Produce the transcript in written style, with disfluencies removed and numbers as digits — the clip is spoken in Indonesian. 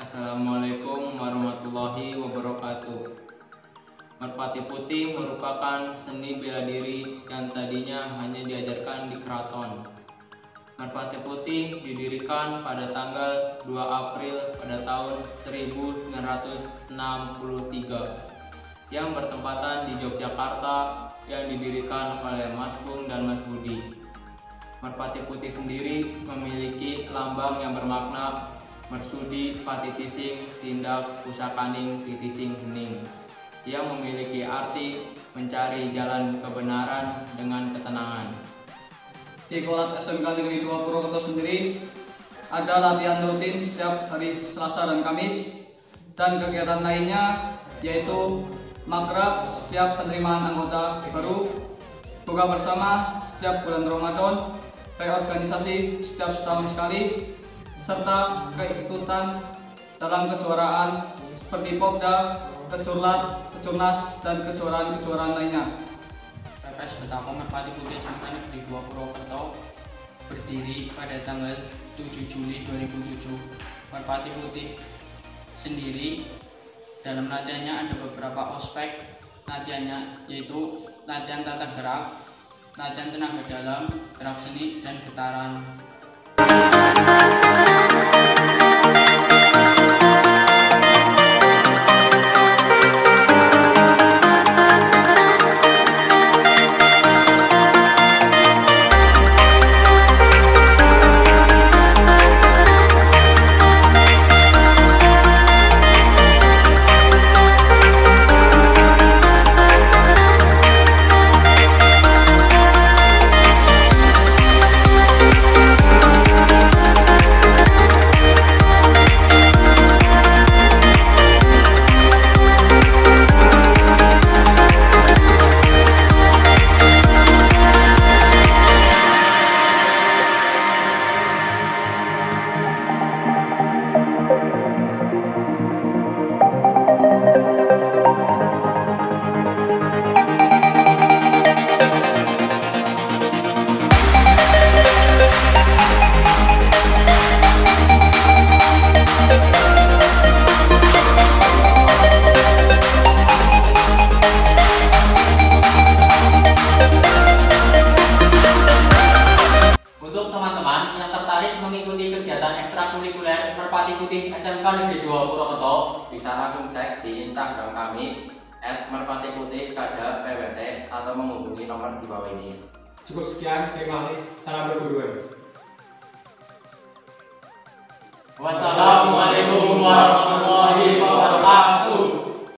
Assalamualaikum warahmatullahi wabarakatuh. Merpati Putih merupakan seni bela diri yang tadinya hanya diajarkan di keraton. Merpati Putih didirikan pada tanggal 2 April pada tahun 1963 yang bertempatan di Yogyakarta, yang didirikan oleh Mas Bung dan Mas Budi. Merpati Putih sendiri memiliki lambang yang bermakna Mersudi Pati Tising Tindak Pusakaning Titising Hening, yang memiliki arti mencari jalan kebenaran dengan ketenangan. Di Kolat SMK Negeri 2 Purwokerto sendiri ada latihan rutin setiap hari Selasa dan Kamis, dan kegiatan lainnya yaitu makrab setiap penerimaan anggota baru, buka bersama setiap bulan Ramadan, reorganisasi setiap setahun sekali, serta keikutan dalam kejuaraan seperti Popda, Kecurlat, Kecurnas, dan kejuaraan-kejuaraan lainnya. PPS Betako Merpati Putih SMK Negeri 2 Purwokerto berdiri pada tanggal 7 Juli 2007. Merpati Putih sendiri dalam latihannya ada beberapa ospek latihannya, yaitu latihan tata gerak, latihan tenaga dalam, gerak seni, dan getaran. Untuk teman-teman yang tertarik mengikuti kegiatan ekstrakurikuler Merpati Putih SMK Negeri 2 Purwokerto, bisa langsung cek di Instagram kami @merpatiputihskada pwt atau menghubungi nomor di bawah ini. Cukup sekian, terima kasih. Salam berguru. Wassalamualaikum.